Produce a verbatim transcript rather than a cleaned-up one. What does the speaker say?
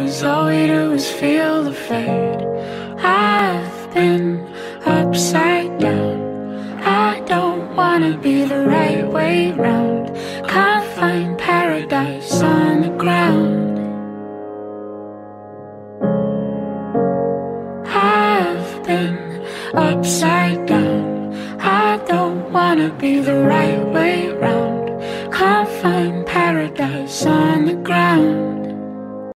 cause all we do is feel the fade. I've been upside down. I don't wanna be the right way round. Can't find paradise on the ground. I've been upside down. I don't wanna be the right way round. Can't find paradise on the ground.